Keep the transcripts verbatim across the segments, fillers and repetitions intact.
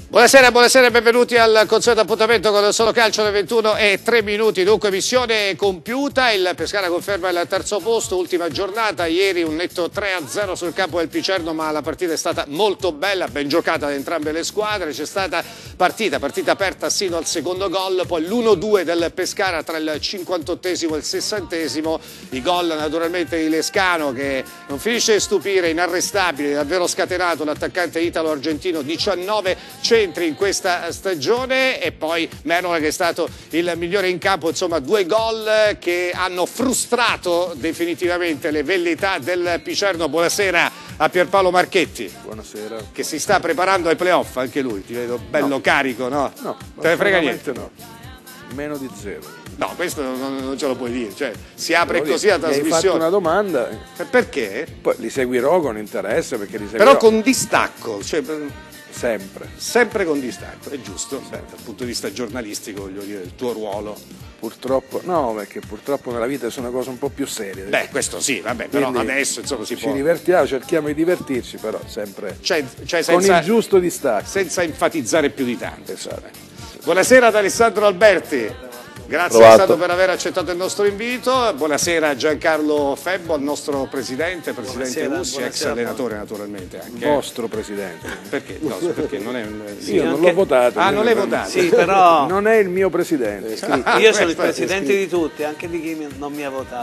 Buonasera, buonasera e benvenuti al consueto appuntamento con il Solo Calcio alle ventuno e tre minuti. Dunque missione compiuta, il Pescara conferma il terzo posto, ultima giornata, ieri un netto tre a zero sul campo del Picerno, ma la partita è stata molto bella, ben giocata da entrambe le squadre, c'è stata partita, partita aperta sino al secondo gol, poi l'uno due del Pescara tra il cinquantottesimo e il sessantesimo, i gol naturalmente di Lescano che non finisce di stupire, inarrestabile, davvero scatenato l'attaccante italo-argentino, diciannove centri in questa stagione, e poi Menola che è stato il migliore in campo, insomma due gol che hanno frustrato definitivamente le velleità del Picerno. Buonasera a Pierpaolo Marchetti. Buonasera. Che si sta preparando ai playoff anche lui, ti vedo bello no. carico, no? No, te ne frega niente? No, meno di zero. No, questo non, non ce lo puoi dire, cioè si apre Però così la trasmissione. Mi hai fatto una domanda. Perché? Poi li seguirò con interesse, perché li seguirò. Però con distacco, cioè... Sempre. Sempre con distacco, è giusto, beh, dal punto di vista giornalistico, voglio dire, il tuo ruolo. Purtroppo, no, perché purtroppo nella vita sono cose un po' più serie. Beh, questo sì, vabbè, però quindi adesso insomma si ci può... Ci divertiamo, cerchiamo di divertirci, però sempre cioè, cioè con senza, il giusto distacco. Senza enfatizzare più di tanto. Esatto. Buonasera ad Alessandro Alberti. Grazie Alessandro per aver accettato il nostro invito. Buonasera a Giancarlo Febbo, al nostro presidente, presidente Ussi, ex allenatore naturamente anche. Il vostro presidente. Perché? No, perché non è un... Sì, io non l'ho votato. Ah, non l'hai votato? Sì, però... Non è il mio presidente. Io sono il presidente di tutti, anche di chi non mi ha votato.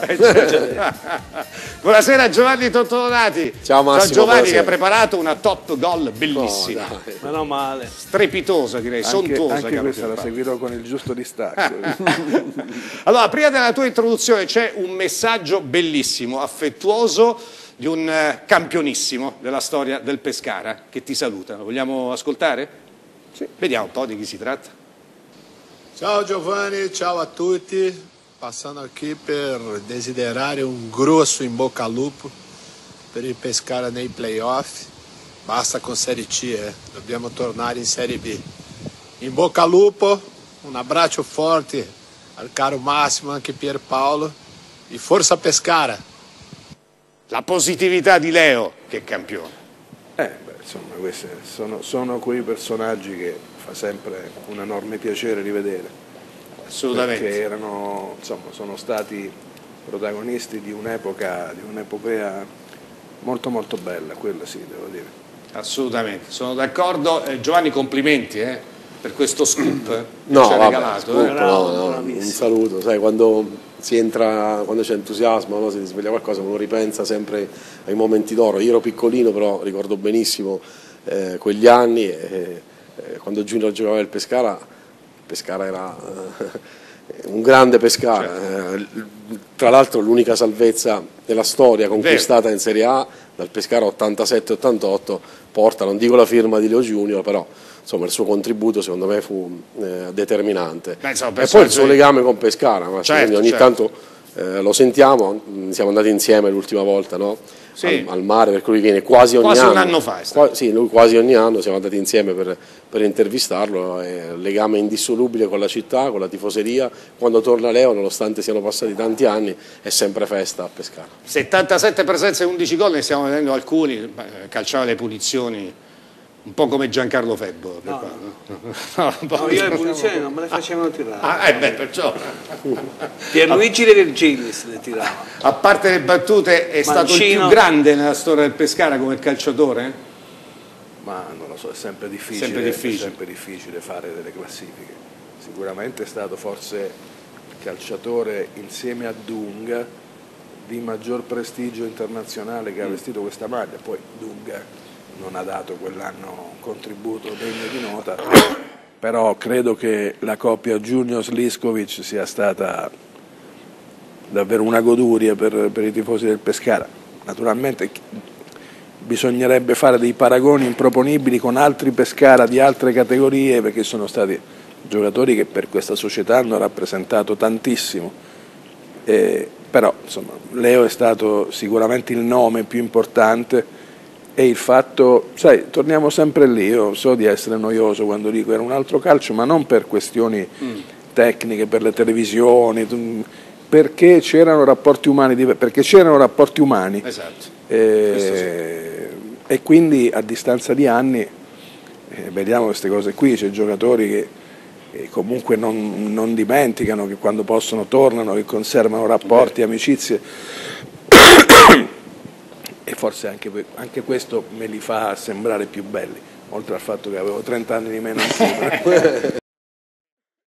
Buonasera a Giovanni Tottonati. Ciao Massimo. Ciao Giovanni, buonasera. che ha preparato una top goal bellissima. Oh, meno male. Strepitosa, direi, anche, sontuosa. Anche questa la seguirò con il giusto distacco. Allora, prima della tua introduzione c'è un messaggio bellissimo, affettuoso, di un campionissimo della storia del Pescara che ti saluta. Lo vogliamo ascoltare? Sì. Vediamo un po' di chi si tratta. Ciao Giovanni, ciao a tutti. Passando aqui per desiderare un grosso in bocca al lupo per il Pescara nei playoff. Basta con Serie C, eh. Dobbiamo tornare in Serie B. In bocca al lupo, un abbraccio forte al caro Massimo, anche Pierpaolo, e forza Pescara. La positività di Leo, che campione. Eh, beh, insomma, questi sono, sono quei personaggi che fa sempre un enorme piacere rivedere. Assolutamente. Perché erano, insomma, sono stati protagonisti di un'epoca, di un'epopea molto molto bella, quella sì, devo dire. Assolutamente, sono d'accordo. Eh, Giovanni, complimenti, eh. Per questo scoop eh, no, che ci ha vabbè, regalato. scoop, eh. no, no, un saluto, sai, quando si entra, quando c'è entusiasmo, no, si sveglia qualcosa, uno ripensa sempre ai momenti d'oro. Io ero piccolino, però ricordo benissimo eh, quegli anni, eh, eh, quando Junior giocava il Pescara, Pescara era eh, un grande Pescara, certo. eh, tra l'altro l'unica salvezza della storia conquistata in Serie A dal Pescara ottantasette ottantotto, porta, non dico la firma di Leo Junior, però insomma il suo contributo secondo me fu eh, determinante. Beh, insomma, e poi il suo legame con Pescara, ma certo, quindi ogni certo. tanto eh, lo sentiamo, siamo andati insieme l'ultima volta, no? Sì. al, al mare, per cui lui viene quasi ogni quasi anno. un anno fa. Qua, sì, lui quasi ogni anno siamo andati insieme per, per intervistarlo, è un legame indissolubile con la città, con la tifoseria. Quando torna Leo, nonostante siano passati tanti anni, è sempre festa a Pescara. settantasette presenze e undici gol, ne stiamo vedendo alcuni, calciava le punizioni, un po' come Giancarlo Febbo. No, no. no, no io le punizioni non me le facevano tirare. Ah, eh beh, perciò. Pierluigi De Virgilis le tirava. A parte le battute, è Mancino. stato il più grande nella storia del Pescara come calciatore? Ma non lo so, è sempre difficile, sempre difficile. È sempre difficile fare delle classifiche. Sicuramente è stato forse il calciatore insieme a Dunga di maggior prestigio internazionale che ha vestito questa maglia. Poi Dunga non ha dato quell'anno un contributo degno di nota, però credo che la coppia Junior-Sliskovic sia stata davvero una goduria per, per i tifosi del Pescara. Naturalmente bisognerebbe fare dei paragoni improponibili con altri Pescara di altre categorie, perché sono stati giocatori che per questa società hanno rappresentato tantissimo, eh, però insomma, Leo è stato sicuramente il nome più importante. E il fatto, sai, torniamo sempre lì, io so di essere noioso quando dico era un altro calcio, ma non per questioni mm. tecniche, per le televisioni, perché c'erano rapporti umani, perché c'erano rapporti umani. Esatto. E, e quindi a distanza di anni eh, vediamo queste cose qui, c'è giocatori che eh, comunque non, non dimenticano, che quando possono tornano, che conservano rapporti, amicizie, e forse anche, anche questo me li fa sembrare più belli, oltre al fatto che avevo trenta anni di meno in più.